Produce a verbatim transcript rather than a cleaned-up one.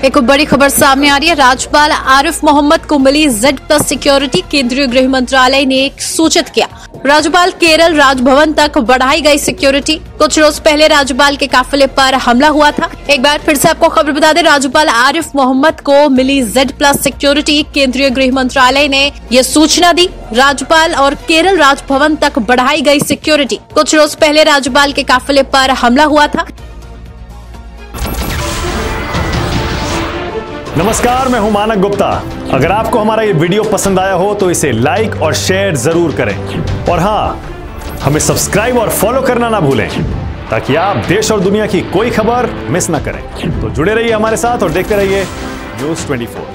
एक बड़ी खबर सामने आ रही है। राज्यपाल आरिफ मोहम्मद को मिली जेड प्लस सिक्योरिटी। केंद्रीय गृह मंत्रालय ने सूचित किया, राज्यपाल केरल राजभवन तक बढ़ाई गई सिक्योरिटी। कुछ रोज पहले राज्यपाल के काफिले पर हमला हुआ था। एक बार फिर से आपको खबर बता दें, राज्यपाल आरिफ मोहम्मद को मिली जेड प्लस सिक्योरिटी। केंद्रीय गृह मंत्रालय ने यह सूचना दी, राज्यपाल और केरल राजभवन तक बढ़ाई गई सिक्योरिटी। कुछ रोज पहले राज्यपाल के काफिले पर हमला हुआ था। नमस्कार, मैं हूं मानक गुप्ता। अगर आपको हमारा ये वीडियो पसंद आया हो तो इसे लाइक और शेयर जरूर करें और हाँ, हमें सब्सक्राइब और फॉलो करना ना भूलें ताकि आप देश और दुनिया की कोई खबर मिस ना करें। तो जुड़े रहिए हमारे साथ और देखते रहिए न्यूज़ चौबीस।